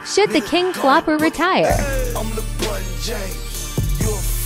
Should the king flop or retire? I'm LeBron James. You a